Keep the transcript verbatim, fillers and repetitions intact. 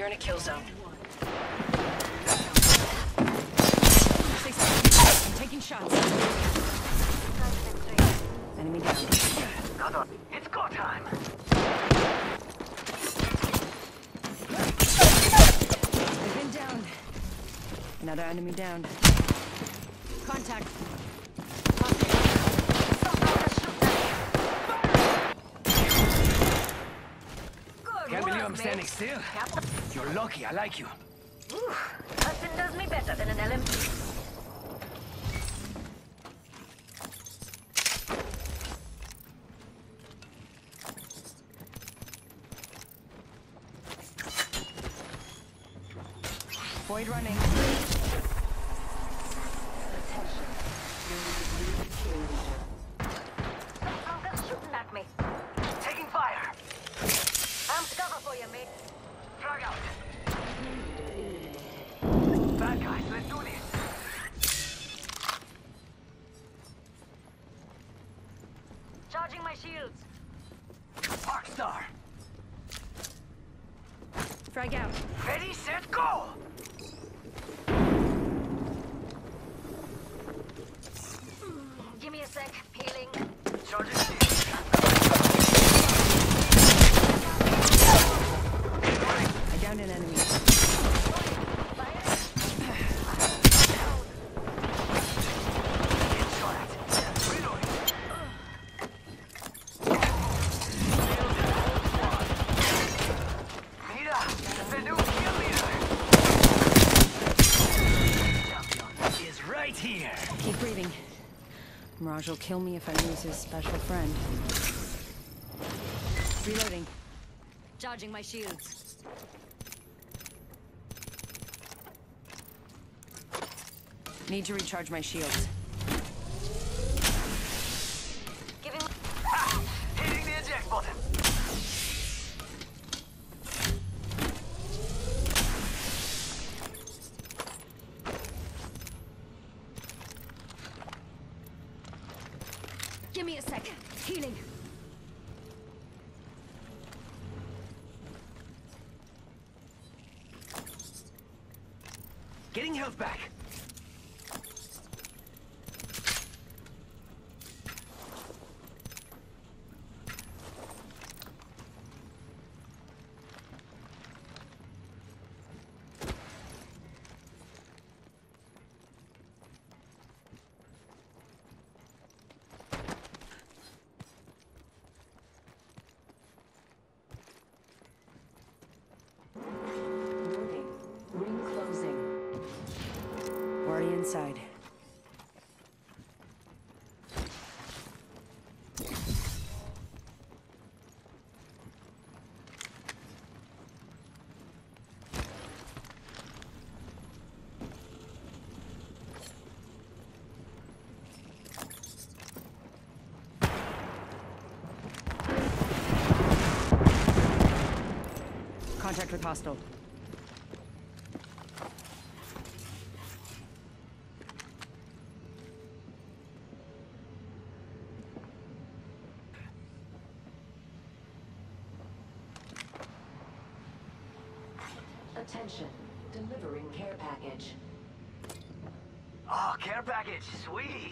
in a kill zone. I'm taking shots. Enemy down. Hold on. It's go time. I've been down. Another enemy down. Contact. Can't believe I'm standing still. You're lucky, I like you. Nothing does me better than an L M G. Void running. Something's shooting at me. Taking fire. I'm to cover for you, mate. Frag out. Bad guys, let's do this. Charging my shields. Park star. Frag out. Ready, set, go! Give me a sec. Healing. Charging shield. I downed an enemy. Mira, the new kill leader is right here. Keep breathing. Mirage will kill me if I lose his special friend. Reloading. Charging my shields. Need to recharge my shields. Giving. Ha! Hitting the eject button. Give me a sec. Healing. Getting health back. Ring closing. Already inside. Contact with hostile. Attention, delivering care package. Oh, care package, sweet.